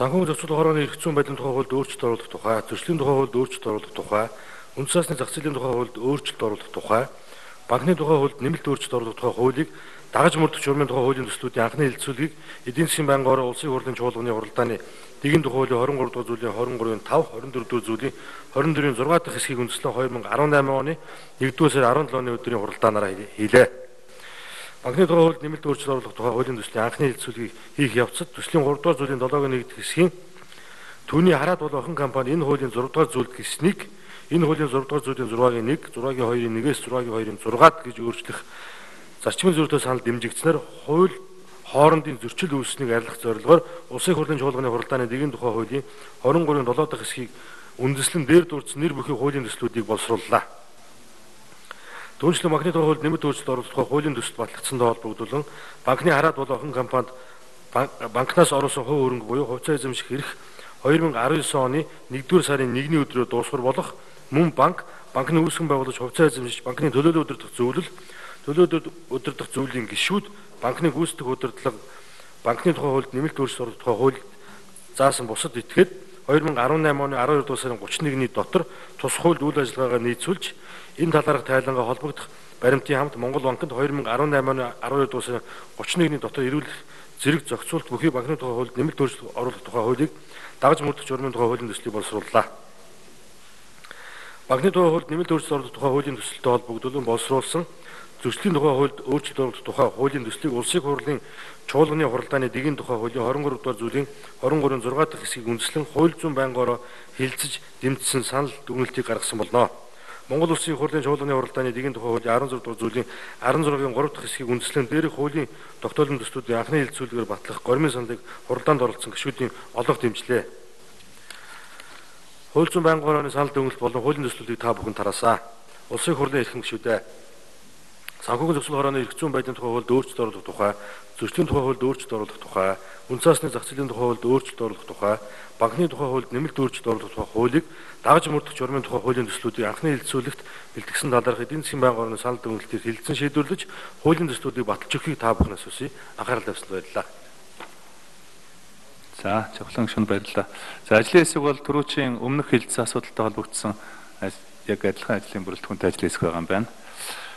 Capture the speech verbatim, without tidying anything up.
Санхүүгийн зохицуулах хорооны эрх зүйн байдлын тухай хуульд өөрчлөлт оруулах тухай, зөрчлийн тухай хуульд өөрчлөлт оруулах тухай, үндсэн засны зах зээлийн тухай хуульд өөрчлөлт оруулах тухай, банкны тухай хуульд нэмэлт өөрчлөлт оруулах тухай хуулийг дагаж мөрдөх журмын тухай хуулийн төслүүдийн анхны хэлэлцүүлгийг эдийн засгийн байнгын орон улсын хурлын чуулганы хуралдааны дэгийн тухай хуулийн двадцать trois дугаар зүйлийн двадцать trois-ын five, двадцать четыре дугаар зүйлийн двадцать four-ын six дахь хэсгийг үндэслэн two thousand eighteen оны нэгдүгээр сарын seventh оны өдрийн хуралдаанаараа хийлээ. Банкны тухай хуульд нэмэлт өөрчлөлт оруулах тухай хуулийн төслийн анхны хэлэлцүүлгийг хийх явцад төслийн three дугаар зүйлийн seven-гийн one дахь хэсгийн түүний хараад бол охин компани энэ хуулийн six дугаар зүйлд гэснийг энэ хуулийн six дугаар зүйлийн six-гийн one, six-гийн two-ийн one-ээс six-гийн two-ийн six гэж өөрчлөх зарчмын зөрчил санал дэмжигдсэнээр хууль хоорондын зөрчил үүссэнийг арилгах зорилгоор улсын хурлын чуулганы хуралдааны дэгийн тухай хуулийн twenty-three-ийн seven дахь хэсгийг үндэслэн дээр дурдсан нэр бүхий хуулийн төслүүдийг боловсрууллаа. Түүнчлэн банкны тухай хуульд нэмэлт өөрчлөлт оруулах тухай хуулийн төсөлд батлагдсантай холбогдуулан банкны хараад бол охин компанид банкнаас оруулсан хувь хөрөнгө буюу хувьцаа эзэмших эрх twenty nineteen оны нэгдүгээр сарын one-ний өдрөө дуусгар болох мөн банк банкны үүсгэн байгуулагч хувьцаа эзэмшиж банкны төлөөлөл удирдах зөвлөл төлөөлөл удирдах зөвлөлийн гишүүд банкны гүйцэтгэх удирдлага банкны тухай хуульд нэмэлт өөрчлөлт оруулах тухай хууль заасан бусад этгээд twenty eighteen оны twelve дугаар сарын thirty-one-ний дотор тус хуульд үйл ажиллагаагаа нийцүүлж энэ талаарх тайлангаа холбогдох баримтын хамт Монгол банкнд twenty eighteen оны twelve дугаар сарын thirty-one-ний дотор ирүүлэх зэрэг зохицуулт бүхий банкны тухай хуульд нэмэлт өөрчлөлт оруулах тухай хуулийг дагаж мөрдөх журмын тухай хуулийн төслийг боловсрууллаа. Банкны тухай хуульд нэмэлт өөрчлөлт оруулах тухай хуулийн төсөлтөд холбогдуулан боловсруулсан зөрчлийн тухай хуульд өөрчлөлт оруулах тухай хуулийн төслийг улсын хурлын чуулганы хуралдааны дэгийн тухай хуулийн twenty-three дугаар зүйлийн twenty-three-ийн six дахь хэсгийг үндэслэн хууль зүйн байнгаараа хэлэлцэж дэмжсэн санал дүгнэлтийг гаргасан болно. Монгол улсын хурлын чуулганы хуралдааны дэгийн тухай хуулийн sixteen дугаар зүйлийн sixteen-ийн three дахь хэсгийг үндэслэн дээрх хуулийн тогтоолын төслүүдийн анхны хэлэлцүүлгээр батлах гормын саналыг хуралдаанд оролцсон гишүүдийн олонх дэмжлээ. Хууль зүйн байнгын орны санал дүгнэлт болон хуулийн төслүүдийг та бүхэн тараасаа. Улсын хурлын эрхэм гишүүдээ санхүүгийн зохицуулах хорооны эрх зүйн байдлын тухай хуульд өөрчлөлт оруулах тухай, зөрчлийн тухай хуульд өөрчлөлт оруулах тухай, үндсэн засны зах зээлийн тухай хуульд өөрчлөлт оруулах тухай, банкны тухай хуульд нэмэлт өөрчлөлт оруулах тухай хуулийг дагаж мөрдөх журмын тухай хуулийн төслүүдийг анхны хэлэлцүүлэгт бэлтгэсэн талаарх эдийн засгийн байнгын орны санал дүгнэлтийг хэлэлцэн шийдвэрлэж хуулийн төслүүдийг баталж өгөхийг та бүхнээс хүсье. Анхаарал тавьсанд баярлалаа. За, жавхлан гишүүнд баярлалаа. За, ажлын хэсэг бол түрүүчийн өмнөх хэлэлцсэн асуудалтай холбогдсон яг адилхан ажлын бүрэлдэхүүнтэй ажлын хэсэг байгаа юм байна.